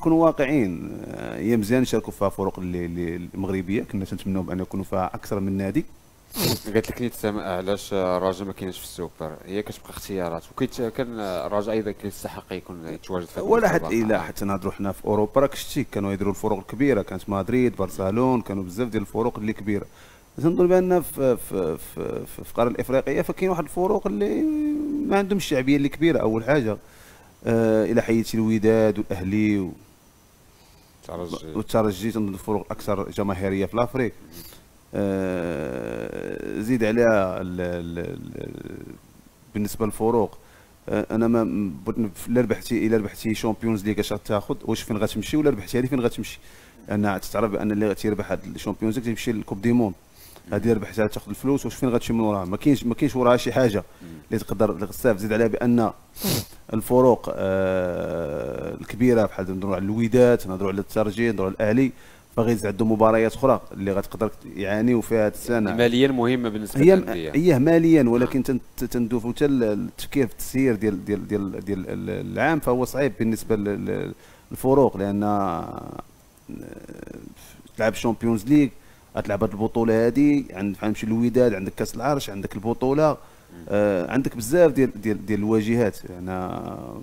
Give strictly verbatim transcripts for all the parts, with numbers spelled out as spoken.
نكونوا واقعيين. هي مزيان نشاركوا فيها فرق اللي اللي المغربيه، كنا تنتمناو بان يكونوا فيها اكثر من نادي. قالت لك نيت سما علاش الرجاء ما كاينش في السوبر، هي كتبقى اختيارات، وكيت كان الرجاء ايضا كيستحق يكون يتواجد في ولا حتى الا حتى نهضروا حنا في اوروبا راك شتي كانوا يديروا الفروق الكبيره، كانت مدريد برشلونه، كانوا بزاف ديال الفروق اللي كبيره. تنظن بان في في في في القاره الافريقيه فكاين واحد الفروق اللي ما عندهمش الشعبيه اللي كبيره. اول حاجه آه الى حيدتي الوداد والاهلي و والترجي تنظن الفروق الاكثر جماهيريه في الافريق. آه زيد عليها ال ال ال بالنسبه للفروق. آه انا ما الا ربحتي الا ربحتي شامبيونز ليغ اش غتاخذ، واش فين غتمشي، ولا ربحتي هذه فين غتمشي. لان تعرف بان اللي تيربح هاد الشامبيونز ليغ تيمشي للكوب دي موند، هذه ربحتها تاخذ الفلوس، واش فين غتمشي من وراها؟ ما كاينش ما كاينش وراها شي حاجه اللي تقدر بزاف. زيد عليها بان الفروق آه الكبيره بحال نهضروا على الوداد، نهضروا على الترجي، نهضروا على الاهلي، باغي عندهم مباريات اخرى اللي غتقدر يعانيو فيها هذه السنه. ماليا مهمه بالنسبه للانديه، هي ماليا، ولكن تندوفوا حتى التفكير في التسيير ديال ديال ديال ديال العام، فهو صعيب بالنسبه للفروق، لان تلعب الشامبيونز ليغ، غتلعب هذه البطوله هذه، عند فهمتي الوداد، عندك كاس العرش، عندك البطوله، آه عندك بزاف ديال ديال ديال الواجهات. يعني آه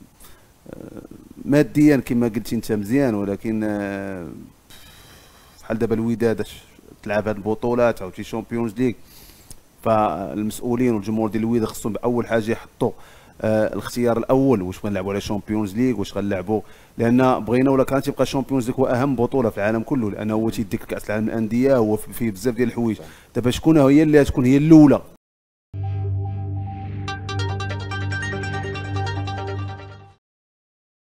ماديا كما قلتي انت مزيان، ولكن آه بحال دابا الوداد تلعب هذه البطولات او شي شامبيونز ليغ، فالمسؤولين والجمهور ديال الوداد خصهم باول حاجه يحطوا آه الاختيار الاول، واش غنلعبوا على شامبيونز ليغ، واش غنلعبوا، لان بغينا ولا كان تيبقى الشامبيونز ليغ هو اهم بطوله في العالم كله، لانه هو تيديك كاس العالم للانديه، هو فيه بزاف ديال الحوايج. دابا شكون هي اللي تكون هي الاولى